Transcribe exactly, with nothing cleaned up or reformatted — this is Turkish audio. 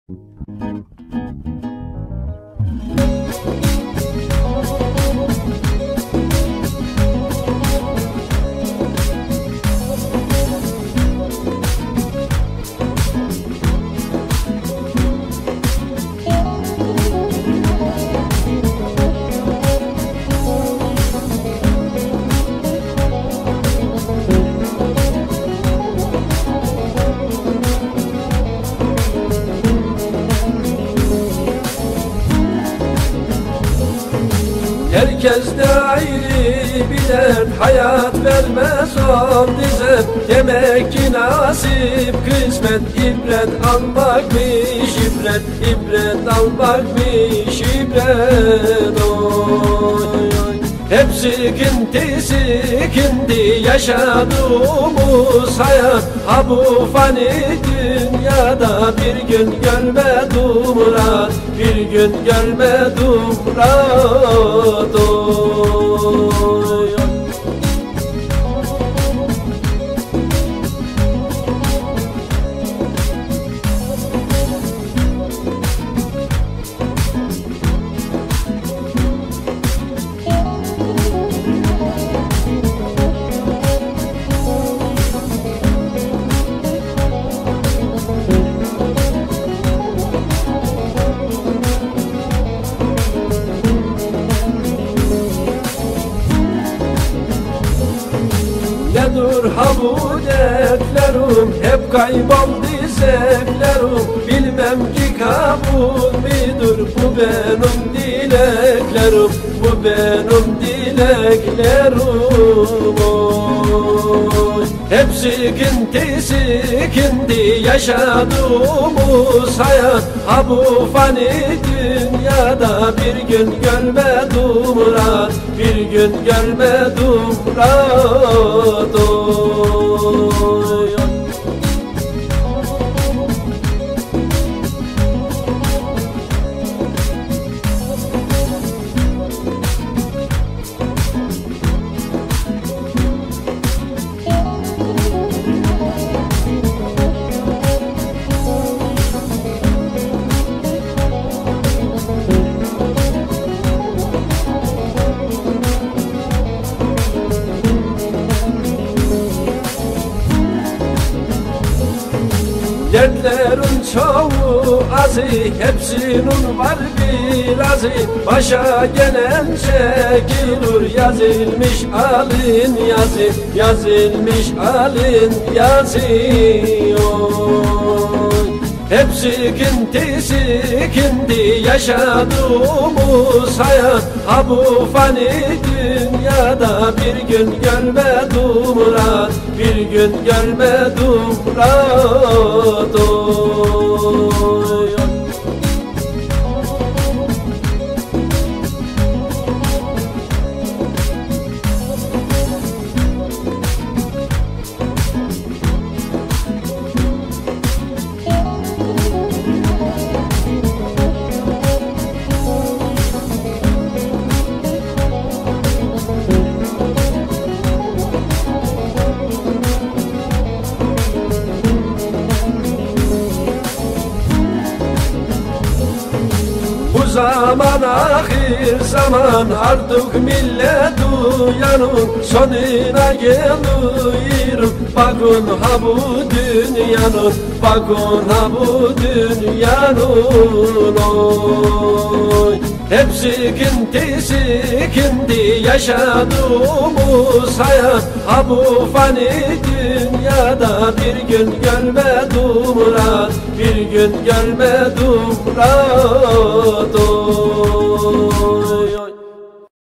Herkes de ayrı bilen, hayat vermez on dize. Demek ki nasip kısmet, ibret almakmış, ibret, ibret almakmış, ibret oy. Hep sıkıntı sıkıntı yaşadığımız hayat, ha bu fani dünyada bir gün görmedim rahat, bir gün görmedim rahat oy. Nedir ha bu dertlerim, hep kayboldu zevklerim. Bilmem ki kabul müdür bu benim dileklerim, bu benim dileklerim oy. Hep sıkıntı sıkıntı yaşadığımız hayat, ha bu fani dünyada bir gün görmedim rahat, bir gün görmedim rahat oy. Dertlerin çoğu azı, hepsinin var birazı. Başa gelen çekilir, yazılmış alın yazı, yazılmış alın yazı oy. Hep sıkıntı sıkıntı yaşadığımız hayat, ha bu fani dünyada bir gün görmedim rahat, bir gün görmedim rahat oy. Bu zaman ahir zaman, artık millet uyanın, sonuna gelirim. Bakın ha bu dünyanın, bakın ha bu dünyanın oy. Hep sıkıntı sıkıntı yaşadığımız hayat, ha bu fani dünyada bir gün görmedim rahat, bir gün görmedim rahat oy.